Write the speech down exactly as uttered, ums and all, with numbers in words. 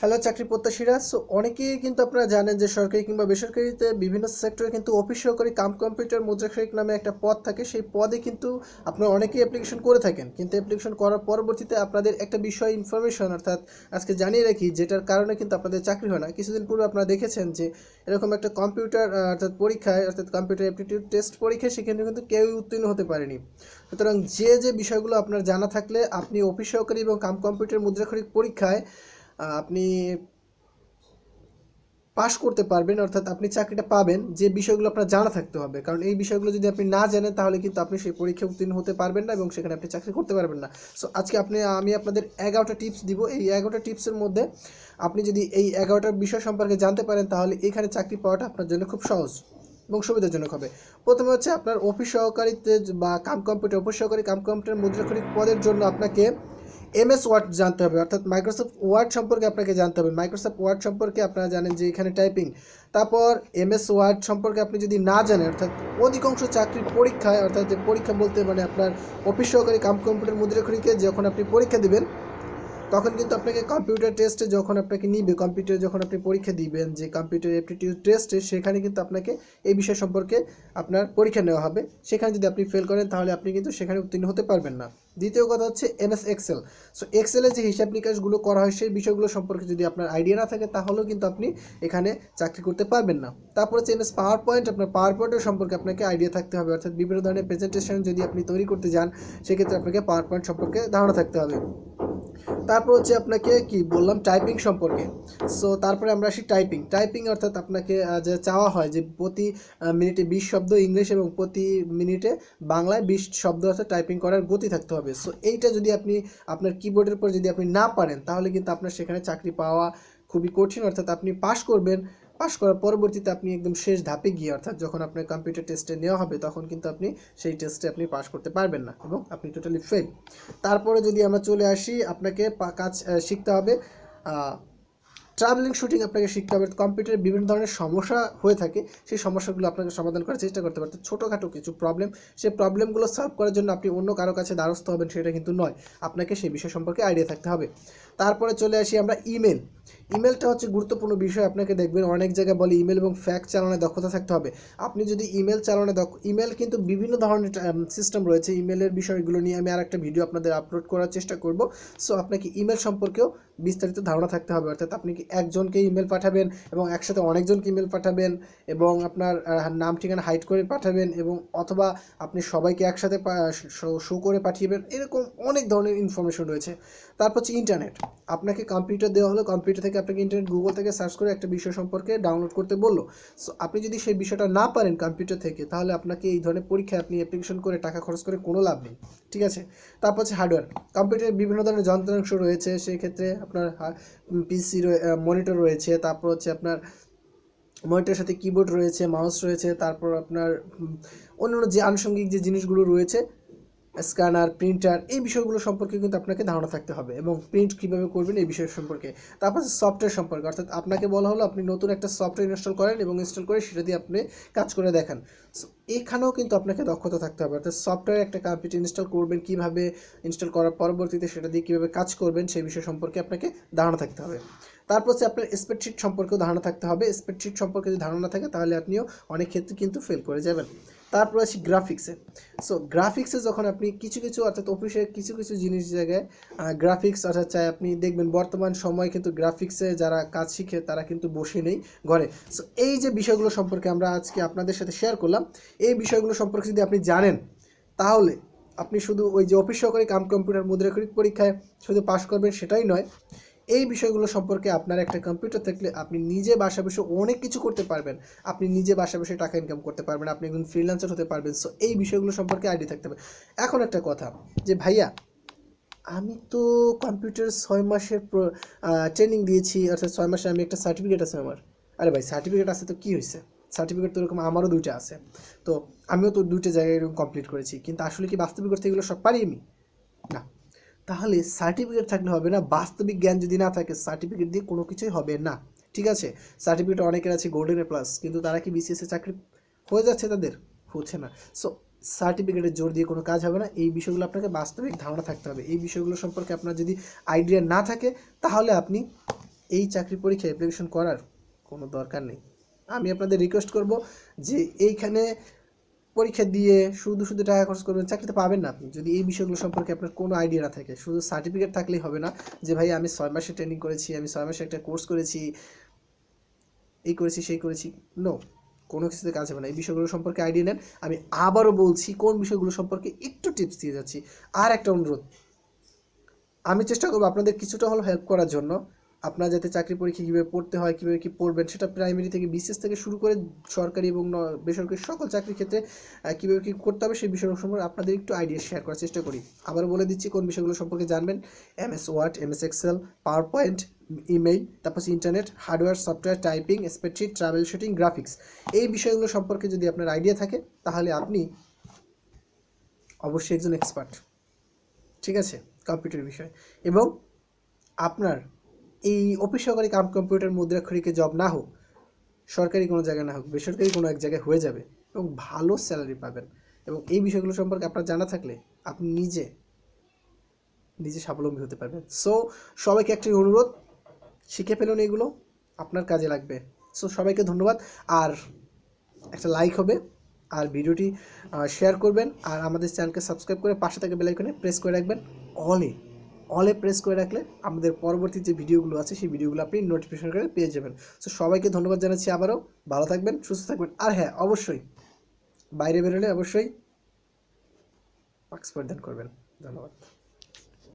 Hello চাকরি প্রত্যাশীরা। So অনেকেই কিন্তু আপনারা জানেন যে সরকারি কিংবা বেসরকারিতে বিভিন্ন সেক্টরে কিন্তু অফিস সহকারী কাম কম্পিউটার মুদ্রাক্ষরিক নামে একটা পদ থাকে। সেই পদে কিন্তু আপনারা অনেকেই অ্যাপ্লিকেশন করে থাকেন, কিন্তু অ্যাপ্লিকেশন করার পরবর্তীতে আপনাদের একটা বিষয় ইনফরমেশন অর্থাৎ আজকে জানিয়ে রাখি, যেটার কারণে কিন্তু আপনাদের চাকরি হয় না। কিছুদিন পূর্বে আপনারা দেখেছেন যে এরকম একটা কম্পিউটার অর্থাৎ পরীক্ষায় অর্থাৎ কম্পিউটার অ্যাপটিটিউড টেস্ট পরীক্ষায় সেখানে কিন্তু কেউই উত্তীর্ণ হতে পারেনি। সুতরাং যে যে বিষয়গুলো আপনার জানা থাকলে আপনি অফিস সহকারী এবং কাম কম্পিউটার মুদ্রাক্ষরিক পরীক্ষায় আপনি পাশ করতে পারবেন, অর্থাৎ আপনি চাকরিটা পাবেন, যে বিষয়গুলো আপনার জানা থাকতে হবে। কারণ এই বিষয়গুলো যদি আপনি না জানেন তাহলে কিন্তু আপনি সেই পরীক্ষায় উত্তীর্ণ হতে পারবেন না এবং সেখানে আপনি চাকরি করতে পারবেন না। সো আজকে আপনি আমি আপনাদের এগারোটা টিপস দিব। এই এগারোটা টিপসের মধ্যে আপনি যদি এই এগারোটা বিষয় সম্পর্কে জানতে পারেন তাহলে এখানে চাকরি পাওয়াটা আপনার জন্য খুব সহজ এবং সুবিধাজনক হবে। প্রথমে হচ্ছে আপনার অফিস সহকারীতে বা কাম কম্পিউটার অফিস সহকারী কাম কম্পিউটার মুদ্রাক্ষরিক পদের জন্য আপনাকে এমএস ওয়ার্ড জানতে হবে, অর্থাৎ মাইক্রোসফট ওয়ার্ড সম্পর্কে আপনাকে জানতে হবে। মাইক্রোসফট ওয়ার্ড সম্পর্কে আপনারা জানেন যে এখানে টাইপিং। তারপর এমএস ওয়ার্ড সম্পর্কে আপনি যদি না জানেন, অর্থাৎ অধিকাংশ চাকরির পরীক্ষায়, অর্থাৎ যে পরীক্ষা বলতে মানে আপনার অফিস সহকারী কাম কম্পিউটার মুদ্রাক্ষরিকে যখন আপনি পরীক্ষা দিবেন তখন কিন্তু আপনাকে কম্পিউটার টেস্টে যখন আপনাকে নিবে, কম্পিউটারে যখন আপনি পরীক্ষা দিবেন যে কম্পিউটার অ্যাপটিটিউড টেস্টে, সেখানে কিন্তু আপনাকে এই বিষয় সম্পর্কে আপনার পরীক্ষা নেওয়া হবে। সেখানে যদি আপনি ফেল করেন তাহলে আপনি কিন্তু সেখানে উত্তীর্ণ হতে পারবেন না। দ্বিতীয় কথা হচ্ছে এমএস এক্সেল। সো এক্সেলের যে হিসাব নিকাশগুলো করা হয় সেই বিষয়গুলো সম্পর্কে যদি আপনার আইডিয়া না থাকে তাহলেও কিন্তু আপনি এখানে চাকরি করতে পারবেন না। তারপর হচ্ছে এমএস পাওয়ার পয়েন্ট। আপনার পাওয়ার পয়েন্টের সম্পর্কে আপনাকে আইডিয়া থাকতে হবে, অর্থাৎ বিভিন্ন ধরনের প্রেজেন্টেশন যদি আপনি তৈরি করতে যান সেক্ষেত্রে আপনাকে পাওয়ার পয়েন্ট সম্পর্কে ধারণা থাকতে হবে। তারপর হচ্ছে আপনাকে কি বললাম, টাইপিং সম্পর্কে। সো তারপরে আমরা আসি টাইপিং। টাইপিং অর্থাৎ আপনাকে যে চাওয়া হয় যে প্রতি মিনিটে বিশ শব্দ ইংলিশ এবং প্রতি মিনিটে বাংলায় বিশ শব্দ অর্থাৎ টাইপিং করার গতি থাকতে হবে। সো এইটা যদি আপনি আপনার কিবোর্ডের পর যদি আপনি না পারেন তাহলে কিন্তু আপনার সেখানে চাকরি পাওয়া খুবই কঠিন। অর্থাৎ আপনি পাশ করবেন, পাশ করার পরবর্তীতে আপনি একদম শেষ ধাপে গিয়ে, অর্থাৎ যখন আপনার কম্পিউটার টেস্টে নেওয়া হবে তখন কিন্তু আপনি সেই টেস্টে আপনি পাশ করতে পারবেন না এবং আপনি টোটালি ফেল। তারপরে যদি আমরা চলে আসি, আপনাকে কাজ শিখতে হবে ট্রাভেলিং শুটিং আপনাকে শিখতে হবে। কম্পিউটারে বিভিন্ন ধরনের সমস্যা হয়ে থাকে, সেই সমস্যাগুলো আপনাকে সমাধান করার চেষ্টা করতে পারতে ছোটোখাটো কিছু প্রবলেম, সেই প্রবলেমগুলো সলভ করার জন্য আপনি অন্য কারো কাছে দ্বারস্থ হবেন সেটা কিন্তু নয়, আপনাকে সেই বিষয় সম্পর্কে আইডিয়া থাকতে হবে। তারপরে চলে আসি আমরা ইমেল। ইমেলটা হচ্ছে গুরুত্বপূর্ণ বিষয়। আপনাকে দেখবেন অনেক জায়গায় বলে ইমেল এবং ফ্যাক্স চালানোর দক্ষতা থাকতে হবে। আপনি যদি ইমেল চালানোর দক্ষ, ইমেল কিন্তু বিভিন্ন ধরনের সিস্টেম রয়েছে। ইমেলের বিষয়গুলো নিয়ে আমি আর একটা ভিডিও আপনাদের আপলোড করার চেষ্টা করব। সো আপনাকে ইমেল সম্পর্কেও বিস্তারিত ধারণা থাকতে হবে, অর্থাৎ আপনি কি একজনকে ইমেল পাঠাবেন এবং একসাথে অনেকজনকে ইমেল পাঠাবেন এবং আপনার নাম ঠিকানা হাইড করে পাঠাবেন এবং অথবা আপনি সবাইকে একসাথে শো করে পাঠিয়েবেন, এরকম অনেক ধরনের ইনফরমেশন রয়েছে। তারপর হচ্ছে ইন্টারনেট। আপনাকে কম্পিউটার দেওয়া হলো, কম্পিউটার থেকে আপনাকে ইন্টারনেট গুগল থেকে সার্চ করে একটা বিষয় সম্পর্কে ডাউনলোড করতে বললো। সো আপনি যদি সেই বিষয়টা না পারেন কম্পিউটার থেকে তাহলে আপনাকে এই ধরনের পরীক্ষায় আপনি অ্যাপ্লিকেশন করে টাকা খরচ করে কোনো লাভ নেই, ঠিক আছে। তারপর হচ্ছে হার্ডওয়্যার। কম্পিউটারে বিভিন্ন ধরনের যন্ত্রাংশ রয়েছে, সেই ক্ষেত্রে আপনার পিসি মনিটর রয়েছে, তারপর হচ্ছে আপনার মনিটরের সাথে কিবোর্ড রয়েছে, মাউস রয়েছে, তারপর আপনার অন্যান্য যে আনুষঙ্গিক যে জিনিসগুলো রয়েছে, স্ক্যানার, প্রিন্টার, এই বিষয়গুলো সম্পর্কে কিন্তু আপনাকে ধারণা থাকতে হবে এবং প্রিন্ট কীভাবে করবেন এই বিষয় সম্পর্কে। তারপর সফটওয়্যার সম্পর্কে, অর্থাৎ আপনাকে বলা হলো আপনি নতুন একটা সফটওয়্যার ইনস্টল করেন এবং ইনস্টল করে সেটা দিয়ে আপনি কাজ করে দেখান। সো এখানেও কিন্তু আপনাকে দক্ষতা থাকতে হবে, অর্থাৎ সফটওয়্যার একটা কম্পিউটার ইনস্টল করবেন, কীভাবে ইনস্টল করার পরবর্তীতে সেটা দিয়ে কীভাবে কাজ করবেন সেই বিষয় সম্পর্কে আপনাকে ধারণা থাকতে হবে। তারপর হচ্ছে আপনার স্প্রেডশিট সম্পর্কেও ধারণা থাকতে হবে। স্প্রেডশিট সম্পর্কে যদি ধারণা থাকে তাহলে আপনিও অনেক ক্ষেত্রে কিন্তু ফেল করে যাবেন। তারপর আছে গ্রাফিক্সে। সো গ্রাফিক্সে যখন আপনি কিছু কিছু অর্থাৎ অফিসে কিছু কিছু জিনিস জায়গায় গ্রাফিক্স অর্থাৎ চাই আপনি দেখবেন বর্তমান সময় কিন্তু গ্রাফিক্সে যারা কাজ শিখে তারা কিন্তু বসে নেই ঘরে। সো এই যে বিষয়গুলো সম্পর্কে আমরা আজকে আপনাদের সাথে শেয়ার করলাম, এই বিষয়গুলো সম্পর্কে যদি আপনি জানেন তাহলে আপনি শুধু ওই যে অফিস সহকারী কাম কম্পিউটার মুদ্রাক্ষরিক পরীক্ষায় শুধু পাশ করবেন সেটাই নয়, এই বিষয়গুলো সম্পর্কে আপনার একটা কম্পিউটার থাকলে আপনি নিজে বাসা বসে অনেক কিছু করতে পারবেন। আপনি নিজে বাসা বসে টাকা ইনকাম করতে পারবেন, আপনি একজন ফ্রিল্যান্সার হতে পারবেন। সো এই বিষয়গুলো সম্পর্কে আইডিয়া থাকতে হবে। এখন একটা কথা যে ভাইয়া আমি তো কম্পিউটার ছয় মাসের ট্রেনিং দিয়েছি, অর্থাৎ ছয় মাসে আমি একটা সার্টিফিকেট আছে আমার। আরে ভাই সার্টিফিকেট আছে তো কী হয়েছে, সার্টিফিকেট তো এরকম আমারও দুইটা আছে, তো আমিও তো দুইটা জায়গায় এরকম কমপ্লিট করেছি, কিন্তু আসলে কি বাস্তবিক করতে এগুলো সব পারি আমি? না। তাহলে সার্টিফিকেট থাকলে হবে না, বাস্তবিক জ্ঞান যদি না থাকে সার্টিফিকেট দিয়ে কোনো কিছুই হবে না, ঠিক আছে। সার্টিফিকেট অনেকের আছে গোল্ডেনের প্লাস, কিন্তু তারা কি বিসিএসে চাকরি হয়ে যাচ্ছে? তাদের হচ্ছে না। সো সার্টিফিকেটের জোর দিয়ে কোনো কাজ হবে না, এই বিষয়গুলো আপনাকে বাস্তবিক ধারণা থাকতে হবে। এই বিষয়গুলো সম্পর্কে আপনার যদি আইডিয়া না থাকে তাহলে আপনি এই চাকরি পরীক্ষায় অ্যাপ্লিকেশন করার কোনো দরকার নেই। আমি আপনাদের রিকোয়েস্ট করব যে এইখানে পরীক্ষা দিয়ে শুধু শুধু টাকা খরচ করবেন, চাকরিতে পাবেন না আপনি যদি এই বিষয়গুলো সম্পর্কে আপনার কোনো আইডিয়া না থাকে। শুধু সার্টিফিকেট থাকলেই হবে না যে ভাই আমি ছয় মাসে ট্রেনিং করেছি, আমি ছয় মাসে একটা কোর্স করেছি, এই করেছি সেই করেছি, নো, কোনো কিছুতে কাজ হবে না। এই বিষয়গুলো সম্পর্কে আইডিয়া নেন। আমি আবারও বলছি কোন বিষয়গুলো সম্পর্কে একটু টিপস দিয়ে যাচ্ছি। আর একটা অনুরোধ, আমি চেষ্টা করবো আপনাদের কিছুটা হলেও হেল্প করার জন্য। আপনারা যাতে চাকরি পরীক্ষা কীভাবে পড়তে হয়, কীভাবে কী পড়বেন, সেটা প্রাইমারি থেকে বিসিএস থেকে শুরু করে সরকারি এবং বেসরকারি সকল চাকরির ক্ষেত্রে কীভাবে কী করতে হবে সেই বিষয়গুলো সম্পর্কে আপনাদের একটু আইডিয়া শেয়ার করার চেষ্টা করি। আবার বলে দিচ্ছি কোন বিষয়গুলো সম্পর্কে জানবেন। MS Word, MS Excel, PowerPoint, email, তারপর internet, hardware, software, typing, spreadsheet, troubleshooting, graphics, এই বিষয়গুলো সম্পর্কে যদি আপনার আইডিয়া থাকে তাহলে আপনি অবশ্যই একজন এক্সপার্ট, ঠিক আছে, কম্পিউটার বিষয়। এবং আপনার এই অফিস সহকারী কাম কম্পিউটার মুদ্রাক্ষরিকে জব না হোক, সরকারি কোনো জায়গায় না হোক, বেসরকারি কোনো এক জায়গায় হয়ে যাবে এবং ভালো স্যালারি পাবেন। এবং এই বিষয়গুলো সম্পর্কে আপনার জানা থাকলে আপনি নিজে নিজে স্বাবলম্বী হতে পারবেন। সো সবাইকে একটি অনুরোধ, শিখে ফেলুন, এগুলো আপনার কাজে লাগবে। সো সবাইকে ধন্যবাদ। আর একটা লাইক হবে, আর ভিডিওটি শেয়ার করবেন, আর আমাদের চ্যানেলকে সাবস্ক্রাইব করে পাশে থাকা বেল আইকনে প্রেস করে রাখবেন। অলে অলে প্রেস করে রাখলে আমাদের পরবর্তী যে ভিডিওগুলো আছে সেই ভিডিওগুলো আপনি নোটিফিকেশন করে পেয়ে যাবেন। সো সবাইকে ধন্যবাদ জানাচ্ছি আবারও। ভালো থাকবেন, সুস্থ থাকবেন। আর হ্যাঁ, অবশ্যই বাইরে বেরোলে অবশ্যই মাস্ক পরিধান করবেন। ধন্যবাদ।